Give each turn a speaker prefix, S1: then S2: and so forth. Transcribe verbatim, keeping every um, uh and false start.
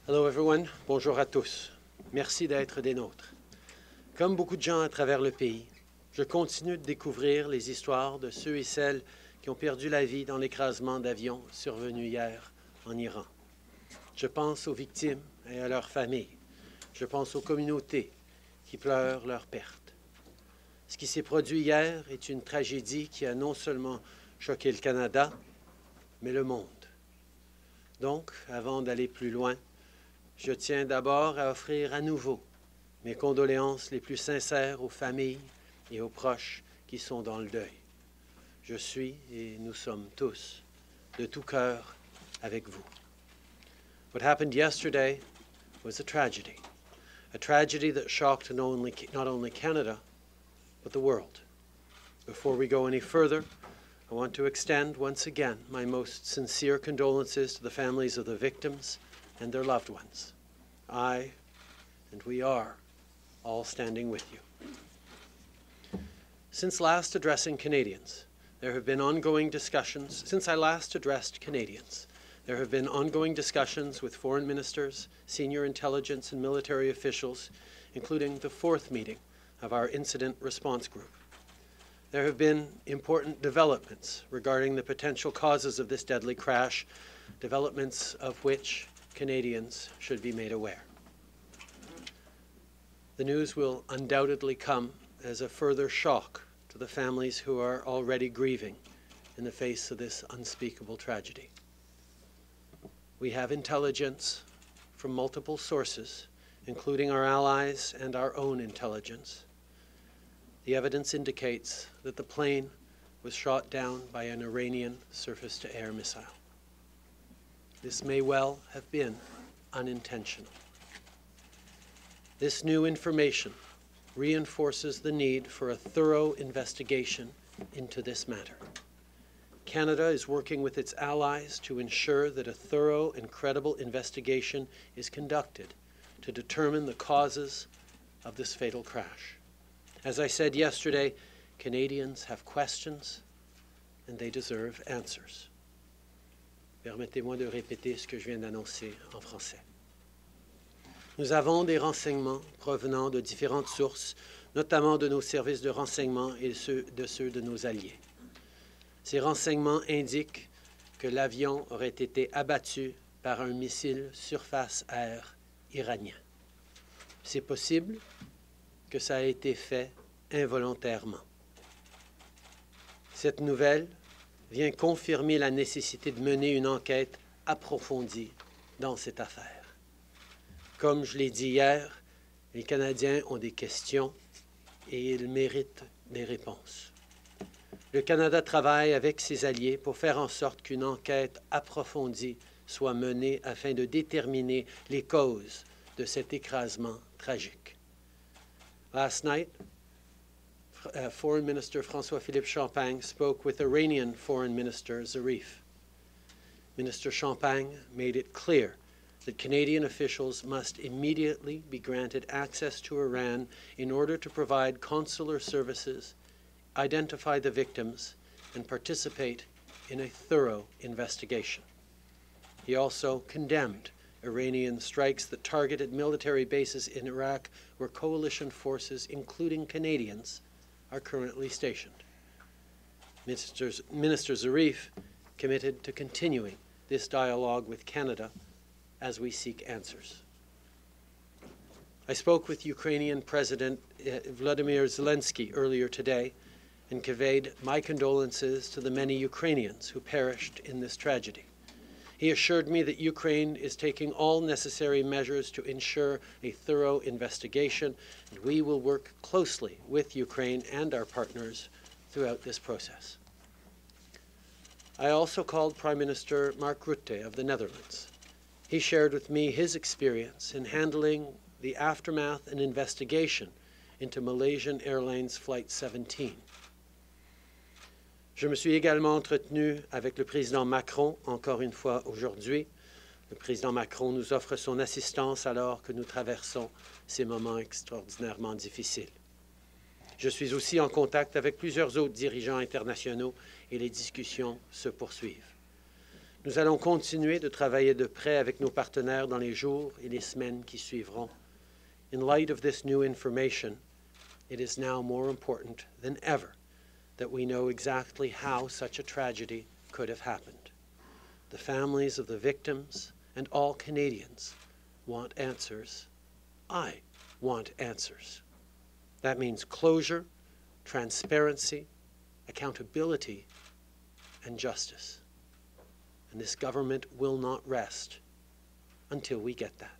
S1: Hello everyone, bonjour à tous. Merci d'être des nôtres. Comme beaucoup de gens à travers le pays, je continue de découvrir les histoires de ceux et celles qui ont perdu la vie dans l'écrasement d'avions survenu hier en Iran. Je pense aux victimes et à leurs familles. Je pense aux communautés qui pleurent leurs pertes. Ce qui s'est produit hier est une tragédie qui a non seulement choqué le Canada, mais le monde. Donc, avant d'aller plus loin, je tiens d'abord à offrir à nouveau mes condoléances les plus sincères aux familles et aux proches qui sont dans le deuil. Je suis, et nous sommes tous, de tout cœur avec vous. What happened yesterday was a tragedy, a tragedy that shocked not only, not only Canada, but the world. Before we go any further, I want to extend once again my most sincere condolences to the families of the victims and their loved ones. I, and we are, all standing with you. Since last addressing Canadians, there have been ongoing discussions. Since I last addressed Canadians, there have been ongoing discussions with foreign ministers, senior intelligence and military officials, including the fourth meeting of our incident response group. There have been important developments regarding the potential causes of this deadly crash, developments of which Canadians should be made aware. The news will undoubtedly come as a further shock to the families who are already grieving in the face of this unspeakable tragedy. We have intelligence from multiple sources, including our allies and our own intelligence. The evidence indicates that the plane was shot down by an Iranian surface-to-air missile. This may well have been unintentional. This new information reinforces the need for a thorough investigation into this matter. Canada is working with its allies to ensure that a thorough and credible investigation is conducted to determine the causes of this fatal crash. As I said yesterday, Canadians have questions and they deserve answers. Permettez-moi de répéter ce que je viens d'annoncer en français. Nous avons des renseignements provenant de différentes sources, notamment de nos services de renseignement et ceux de ceux de nos alliés. Ces renseignements indiquent que l'avion aurait été abattu par un missile surface-air iranien. C'est possible que ça a été fait involontairement. Cette nouvelle vient confirmer la nécessité de mener une enquête approfondie dans cette affaire. Comme je l'ai dit hier, les Canadiens ont des questions et ils méritent des réponses. Le Canada travaille avec ses alliés pour faire en sorte qu'une enquête approfondie soit menée afin de déterminer les causes de cet écrasement tragique. Last night, uh, Foreign Minister François-Philippe Champagne spoke with Iranian Foreign Minister Zarif. Minister Champagne made it clear that Canadian officials must immediately be granted access to Iran in order to provide consular services, identify the victims, and participate in a thorough investigation. He also condemned Iranian strikes that targeted military bases in Iraq where coalition forces, including Canadians, are currently stationed. Minister, Minister Zarif committed to continuing this dialogue with Canada as we seek answers. I spoke with Ukrainian President uh, Vladimir Zelensky earlier today and conveyed my condolences to the many Ukrainians who perished in this tragedy. He assured me that Ukraine is taking all necessary measures to ensure a thorough investigation, and we will work closely with Ukraine and our partners throughout this process. I also called Prime Minister Mark Rutte of the Netherlands. He shared with me his experience in handling the aftermath and investigation into Malaysian Airlines Flight seventeen. Je me suis également entretenu avec le président Macron, encore une fois aujourd'hui. Le président Macron nous offre son assistance alors que nous traversons ces moments extraordinairement difficiles. Je suis aussi en contact avec plusieurs autres dirigeants internationaux et les discussions se poursuivent. Nous allons continuer de travailler de près avec nos partenaires dans les jours et les semaines qui suivront. In light of this new information, it is now more important than ever that we know exactly how such a tragedy could have happened. The families of the victims and all Canadians want answers. I want answers. That means closure, transparency, accountability, and justice. And this government will not rest until we get that.